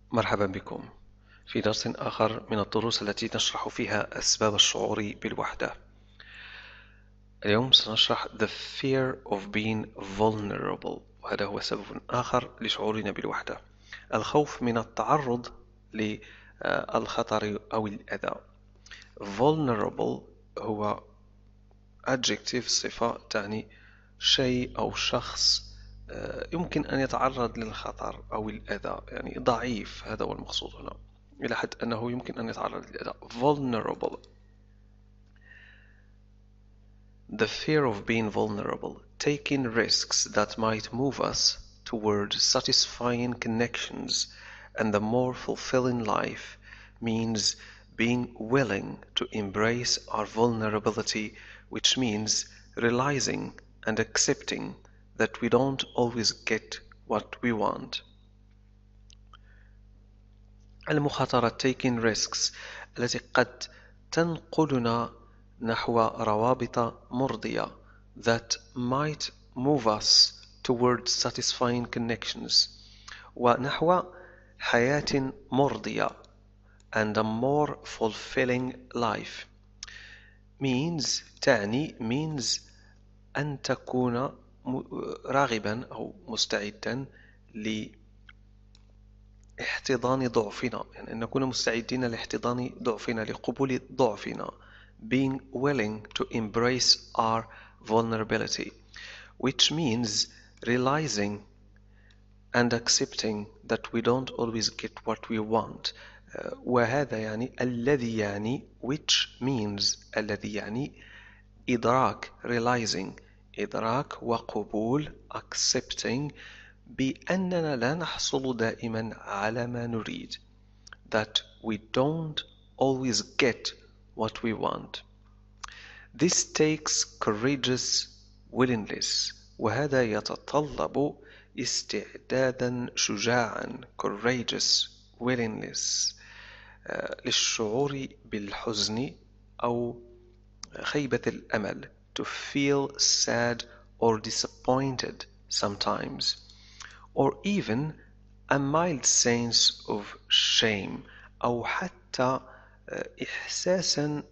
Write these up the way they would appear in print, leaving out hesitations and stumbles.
مرحبا بكم في درس آخر من الدروس التي نشرح فيها أسباب الشعور بالوحدة. اليوم سنشرح the fear of being vulnerable، وهذا هو سبب آخر لشعورنا بالوحدة، الخوف من التعرض للخطر أو الأذى. vulnerable هو adjective، صفة تعني شيء أو شخص يمكن أن يتعرض للخطر أو الأذى، يعني ضعيف، هذا هو المقصود هنا، إلى حد أنه يمكن أن يتعرض للأذى. vulnerable. The fear of being vulnerable, taking risks that might move us toward satisfying connections and a more fulfilling life, means being willing to embrace our vulnerability, which means realizing and accepting that we don't always get what we want. المخاطرة taking risks التي قد تنقلنا نحو روابط مرضية that might move us towards satisfying connections ونحو حياة مرضية and a more fulfilling life. means أن تكون راغبا أو مستعدا لاحتضان ضعفنا، يعني أن نكون مستعدين لاحتضان ضعفنا، لقبول ضعفنا. being willing to embrace our vulnerability, which means realizing and accepting that we don't always get what we want. وهذا يعني الذي يعني which means الذي يعني إدراك realizing، إدراك وقبول accepting بأننا لا نحصل دائما على ما نريد، that we don't always get what we want. This takes courageous willingness، وهذا يتطلب استعدادا شجاعا courageous willingness للشعور بالحزن أو خيبة الأمل to feel sad or disappointed sometimes, or even a mild sense of shame أو حتى إحساسا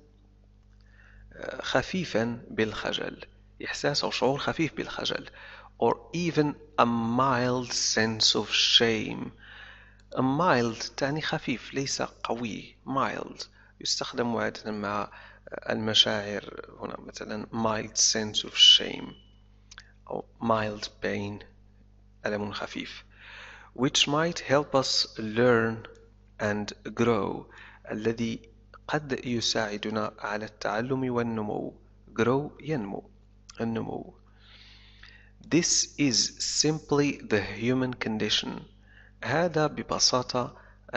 خفيفا بالخجل، إحساس أو شعور خفيف بالخجل، or even a mild sense of shame. a mild تعني خفيف ليس قوي. mild يستخدم عادة مع المشاعر، هنا مثلا mild sense of shame أو mild pain، ألم خفيف. which might help us learn and grow، الذي قد يساعدنا على التعلم والنمو. grow ينمو، النمو. This is simply the human condition، هذا ببساطة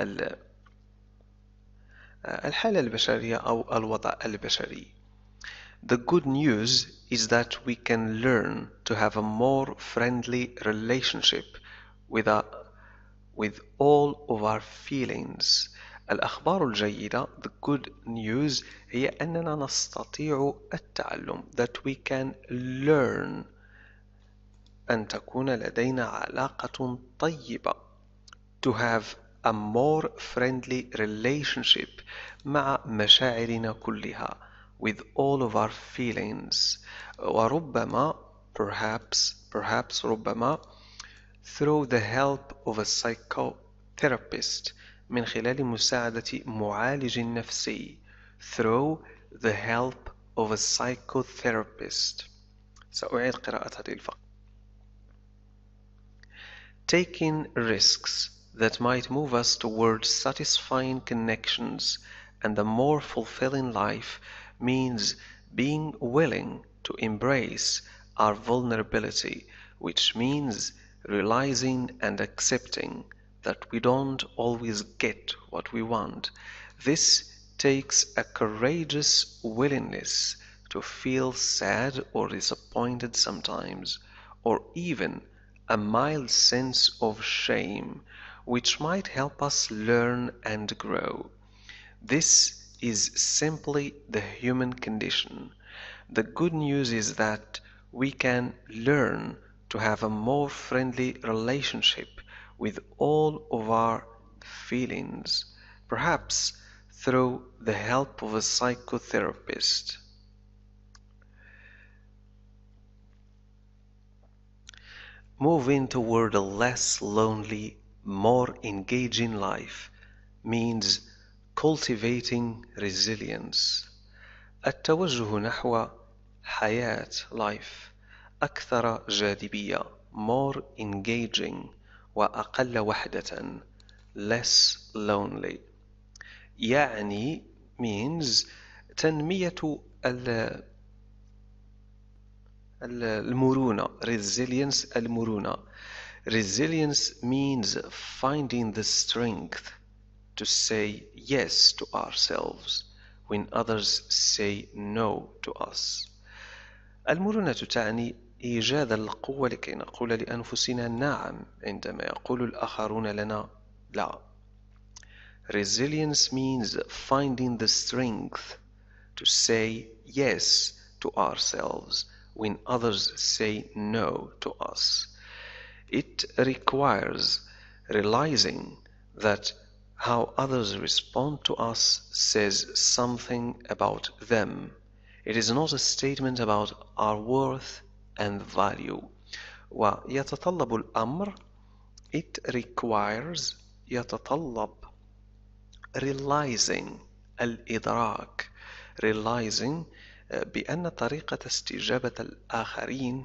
الحالة البشرية أو الوضع البشري. The good news is that we can learn to have a more friendly relationship with all of our feelings. الأخبار الجيدة the good news هي أننا نستطيع التعلم that we can learn، أن تكون لدينا علاقة طيبة to have a more friendly relationship مع مشاعرنا كلها with all of our feelings. وربما perhaps ربما through the help of a psychotherapist، من خلال مساعدة معالج نفسي. through the help of a psychotherapist. سأعيد قراءة هذه الفقرة. Taking risks that might move us towards satisfying connections and a more fulfilling life means being willing to embrace our vulnerability, which means realizing and accepting that we don't always get what we want. This takes a courageous willingness to feel sad or disappointed sometimes, or even a mild sense of shame, which might help us learn and grow. This is simply the human condition. The good news is that we can learn to have a more friendly relationship with all of our feelings, perhaps through the help of a psychotherapist. Moving toward a less lonely, more engaging life means cultivating resilience. التوجه نحو حياة life أكثر جاذبية more engaging وأقل وحدة less lonely يعني means تنمية المرونة المرونة resilience means finding the strength to say yes to ourselves when others say no to us. المرونة تعني إيجاد القوة لكي نقول لأنفسنا نعم عندما يقول الآخرون لنا لا. Resilience means finding the strength to say yes to ourselves when others say no to us. It requires realizing that how others respond to us says something about them. It is not a statement about our worth and value. ويتطلب الأمر it requires يتطلب realizing الإدراك realizing بأن طريقة استجابة الآخرين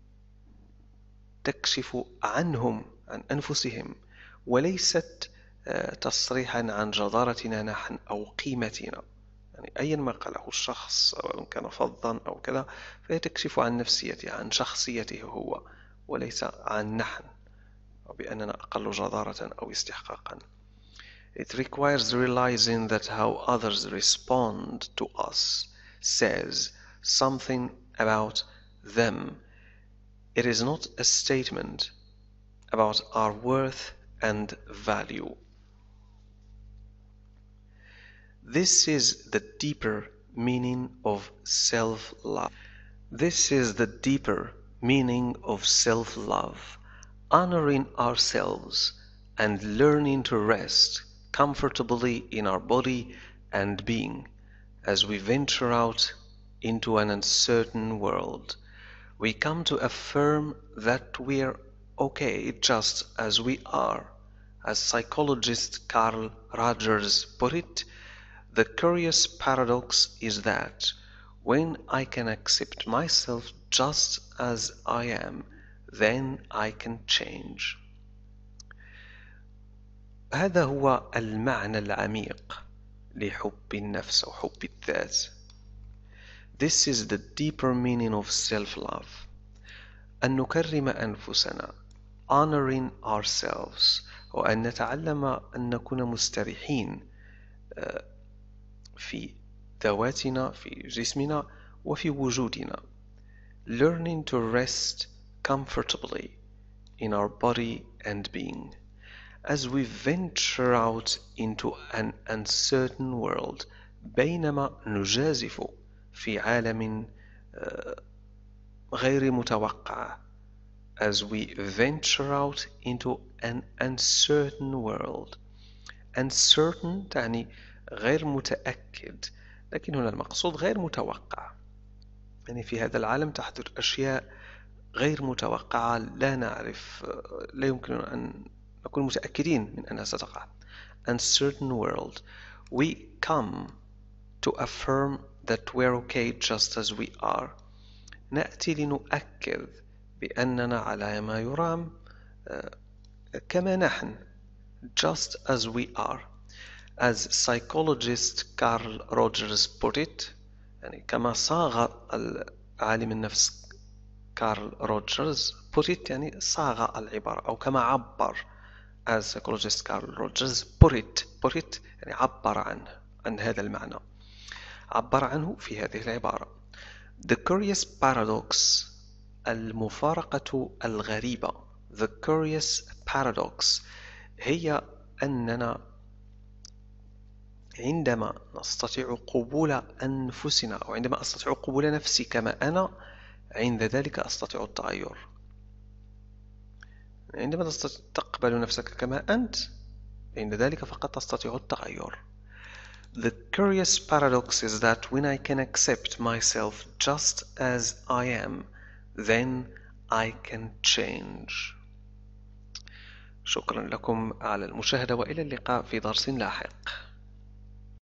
تكشف عنهم عن أنفسهم وليست تصريحا عن جدارتنا نحن أو قيمتنا. يعني أيا ما قاله الشخص سواء كان فظا أو كذا فهي تكشف عن نفسيته عن شخصيته هو وليس عن نحن أو بأننا أقل جدارة أو استحقاقا. It requires realizing that how others respond to us says something about them. It is not a statement about our worth and value. This is the deeper meaning of self-love. This is the deeper meaning of self-love, honoring ourselves and learning to rest comfortably in our body and being as we venture out into an uncertain world. We come to affirm that we're okay just as we are. As psychologist Carl Rogers put it, the curious paradox is that when I can accept myself just as I am, then I can change. هذا هو المعنى العميق لحب النفس أو حب الذات. This is the deeper meaning of self-love. أن نكرم أنفسنا, honoring ourselves, وأن نتعلم أن نكون مستريحين في ذواتنا في جسمنا وفي وجودنا. Learning to rest comfortably in our body and being. As we venture out into an uncertain world بينما نجازف في عالم غير متوقع. As we venture out into an uncertain world. Uncertain تعني غير متأكد لكن هنا المقصود غير متوقع. يعني في هذا العالم تحدث أشياء غير متوقعة لا نعرف لا يمكن أن نكون متأكدين من أنها ستقع. Uncertain world. We come to affirm that we're okay just as we are. نأتي لنؤكد بأننا على ما يرام كما نحن just as we are. As psychologist Carl Rogers put it, يعني كما صاغ عالم النفس كارل روجرز put it يعني صاغ العبارة أو كما عبر as psychologist Carl Rogers put it يعني عبر عنه عن هذا المعنى عبر عنه في هذه العبارة. The curious paradox المفارقة الغريبة. The curious paradox هي أننا عندما نستطيع قبول أنفسنا أو عندما أستطيع قبول نفسي كما أنا عند ذلك أستطيع التغير. عندما تقبل نفسك كما أنت فإن ذلك فقط تستطيع التغير. The curious paradox is that when I can accept myself just as I am, then I can change. شكرا لكم على المشاهدة وإلى اللقاء في درس لاحق.